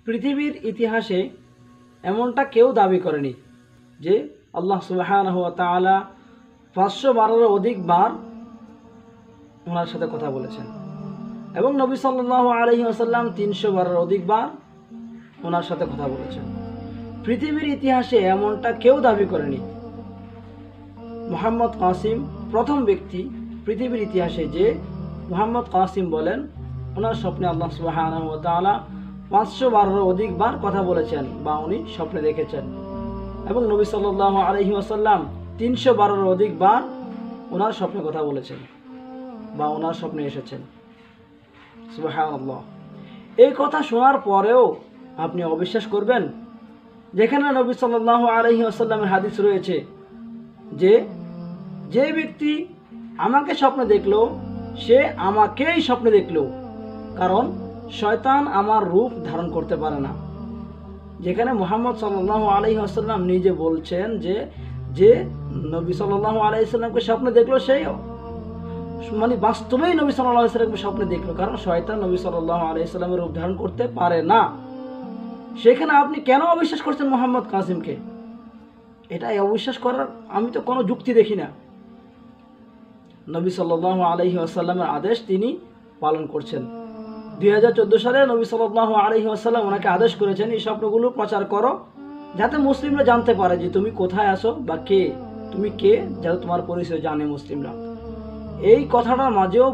পৃথিবীর ইতিহাসে এমনটা কেউ দাবি করেনি যে আল্লাহ সুবহানাহু ওয়া তাআলা 512-এর অধিক বার ওনার সাথে কথা বলেছেন এবং নবী সাল্লাল্লাহু আলাইহি ওয়াসাল্লাম 300-বারের অধিক বার ওনার সাথে কথা বলেছেন। পৃথিবীর ইতিহাসে এমনটা কেউ দাবি করেনি। মুহাম্মদ কাসিম প্রথম ব্যক্তি পৃথিবীর ইতিহাসে যে মুহাম্মদ কাসিম বলেন ওনার স্বপ্নে আল্লাহ সুবহানাহু ওয়া তাআলা 512-এর অধিক বার কথা বলেছেন বা উনি স্বপ্নে দেখেছেন এবং নবী সাল্লাল্লাহু আলাইহি ওয়াসাল্লাম 312-এর অধিক বার ওনার স্বপ্নে কথা বলেছেন বা ওনার স্বপ্নে এসেছেন। সুবহানাল্লাহ। এই কথা শোনার পরেও আপনি অবিশ্বাস করবেন? যেখানে নবী সাল্লাল্লাহু আলাইহি ওয়াসাল্লামের হাদিস রয়েছে যে ব্যক্তি আমাকে স্বপ্নে দেখলো সে আমাকেই স্বপ্নে দেখলো, কারণ শয়তান আমার রূপ ধারণ করতে পারে না। যেখানে মুহাম্মদ সাল্লাল্লাহু আলাইহি ওয়াসাল্লাম নিজে বলছেন যে নবী সাল্লাল্লাহু আলাইহি ওয়াসাল্লামকে স্বপ্নে দেখলো সেই মানে বাস্তবেই নবী সাল্লাল্লাহু আলাইহি ওয়াসাল্লামকে স্বপ্নে দেখলো, কারণ শয়তান নবী সাল্লাল্লাহু আলাইহি ওয়াসাল্লামের রূপ ধারণ করতে পারে না। সেখানে আপনি কেন অবিশ্বাস করছেন মুহাম্মদ কাসিমকে? এটা অবিশ্বাস করার আমি তো কোনো যুক্তি দেখি না। নবী সাল্লাল্লাহু আলাইহি ওয়াসাল্লামের আদেশ তিনি পালন করছেন। 2014 সালে নবী সাল্লাল্লাহু আলাইহি ওয়াসাল্লাম ওনাকে আদেশ করেছেন এই স্বপ্নগুলো প্রচার করো, যাতে মুসলিমরা জানতে পারে যে তুমি কোথায় আছো বা তুমি কে, যাতে তোমার পরিচয় জানে মুসলিমরা। এই কথাটার মাঝেও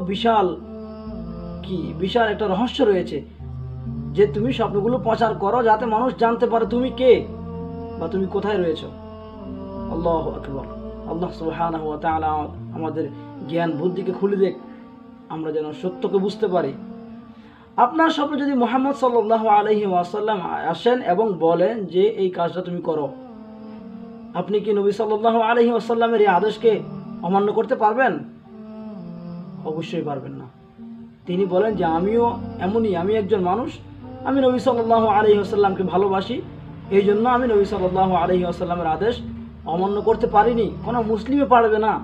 বিশাল একটা রহস্য রয়েছে যে তুমি স্বপ্নগুলো প্রচার করো যাতে মানুষ জানতে পারে তুমি কে বা তুমি কোথায় রয়েছো। আল্লাহু আকবার। আল্লাহ সুবহানাহু ওয়া তাআলা আমাদের জ্ঞান বুদ্ধিকে খুলে দেখ, আমরা যেন সত্যকে বুঝতে পারি। আপনার স্বপ্নে যদি মুহাম্মদ সাল্লাল্লাহু আলাইহি ওয়াসাল্লাম আসেন এবং বলেন যে এই কাজটা তুমি করো, আপনি কি নবী সাল্লাল্লাহু আলাইহি ওয়াসাল্লামের এই আদেশকে অমান্য করতে পারবেন? অবশ্যই পারবেন না। তিনি বলেন যে আমিও এমনই, আমি একজন মানুষ, আমি নবী সাল্লাল্লাহু আলাইহি ওয়াসাল্লামকে ভালোবাসি, এই জন্য আমি নবী সাল্লাল্লাহু আলাইহি ওয়াসাল্লামের আদেশ অমান্য করতে পারিনি। কোনো মুসলিমে পারবে না।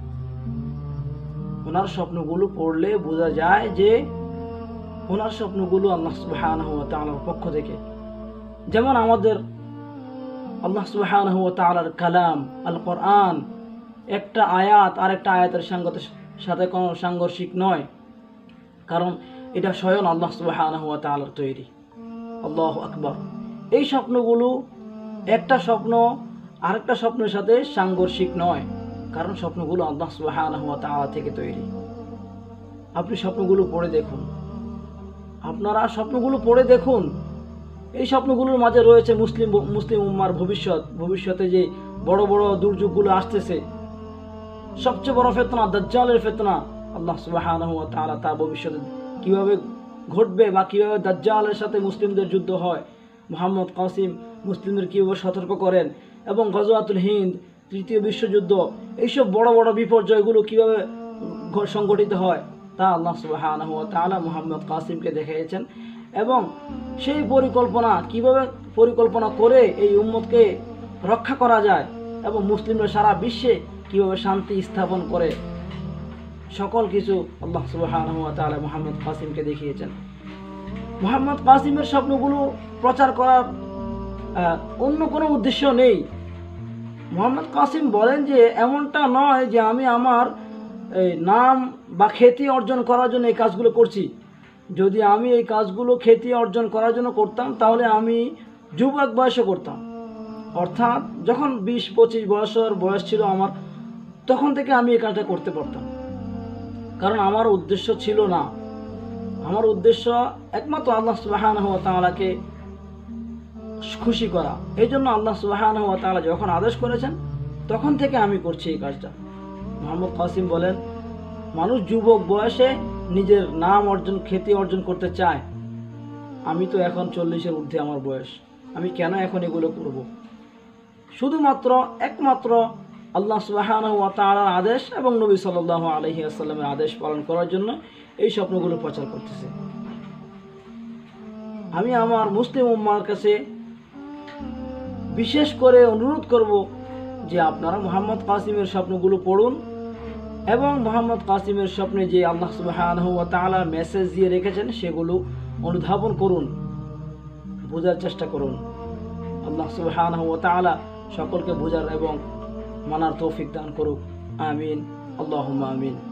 ওনার স্বপ্নগুলো পড়লে বোঝা যায় যে ওনার স্বপ্নগুলো আল্লাহ সুবহানাহু ওয়া তাআলার পক্ষ থেকে। যেমন আমাদের আল্লাহ সুবহানাহু ওয়া তাআলার কালাম আল কোরআন একটা আয়াত আর একটা আয়াতের সাথে কোনো সাংঘর্ষিক নয়, কারণ এটা স্বয়ং আল্লাহ সুবহানাহু ওয়া তাআলার তৈরি। আল্লাহু আকবার। এই স্বপ্নগুলো একটা স্বপ্ন আরেকটা স্বপ্নের সাথে সাংঘর্ষিক নয়, কারণ স্বপ্নগুলো আল্লাহ সুবহানাহু ওয়া তাআলা থেকে তৈরি। আপনি স্বপ্নগুলো পড়ে দেখুন, আপনারা স্বপ্নগুলো পড়ে দেখুন। এই স্বপ্নগুলোর মাঝে রয়েছে মুসলিম উম্মার ভবিষ্যতে যে বড় বড় দুর্যোগগুলো আসতেছে, সবচেয়ে বড় ফিতনা দাজ্জালের ফিতনা, আল্লাহ সুবহানাহু ওয়া তাআলা তা ভবিষ্যতে কিভাবে ঘটবে বা কিভাবে দাজ্জালের সাথে মুসলিমদের যুদ্ধ হয়, মুহাম্মদ কাসিম মুসলিমদের কিভাবে সতর্ক করেন এবং গজওয়াতুল হিন্দ, তৃতীয় বিশ্বযুদ্ধ, এইসব বড় বড় বিপর্যয়গুলো কিভাবে সংঘটিত হয় তা আল্লাহ সুবহানাহু ওয়া তাআলা মুহাম্মদ কাসিমকে দেখিয়েছেন এবং সেই কিভাবে পরিকল্পনা করে এই উম্মতকে রক্ষা করা যায় এবং মুসলিমরা সারা বিশ্বে কিভাবে শান্তি স্থাপন করে, সকল কিছু আল্লাহ সুবহানাহু ওয়া তাআলা মুহাম্মদ কাসিমকে দেখিয়েছেন। মুহাম্মদ কাসিমের স্বপ্নগুলো প্রচার করার অন্য কোনো উদ্দেশ্য নেই। মুহাম্মদ কাসিম বলেন যে এমনটা নয় যে আমি আমার নাম বা খ্যাতি অর্জন করার জন্য এই কাজগুলো করছি। যদি আমি এই কাজগুলো খ্যাতি অর্জন করার জন্য করতাম তাহলে আমি যুবক বয়সে করতাম, অর্থাৎ যখন 20-25 বছর বয়স ছিল আমার, তখন থেকে আমি এই কাজটা করতে পারতাম। কারণ আমার উদ্দেশ্য ছিল না, আমার উদ্দেশ্য একমাত্র আল্লাহ সুবহানাহু ওয়া তাআলাকে খুশি করা। এই জন্য আল্লাহ সুবহানাহু ওয়া তাআলা যখন আদেশ করেছেন তখন থেকে আমি করছি এই কাজটা। মুহাম্মদ কাসিম বলেন মানুষ যুবক বয়সে নিজের নাম খ্যাতি অর্জন করতে চায়। আমি তো এখন 40-এর ঊর্ধ্বে আমার বয়স, আমি কেন এখন এগুলো করব? শুধুমাত্র একমাত্র আল্লাহ সুবহানাহু ওয়া তাআলার আদেশ এবং নবী সাল্লাল্লাহু আলাইহি ওয়াসাল্লামের আদেশ পালন করার জন্য এই স্বপ্নগুলো প্রচার করতেছে। আমি আমার মুসলিম উম্মার কাছে বিশেষ করে অনুরোধ করব যে আপনারা মুহাম্মদ কাসিমের স্বপ্নগুলো পড়ুন এবং মুহাম্মদ কাসিমের স্বপ্নে যে আল্লাহ সুবহানাহু ওয়া তাআলা মেসেজ দিয়ে রেখেছেন সেগুলো অনুধাবন করুন। বোঝার চেষ্টা করুন। আল্লাহ সুবহানাহু ওয়া তাআলা সকলকে বোঝার এবং মানার তৌফিক দান করুক। আমিন, আল্লাহুম্মা আমিন।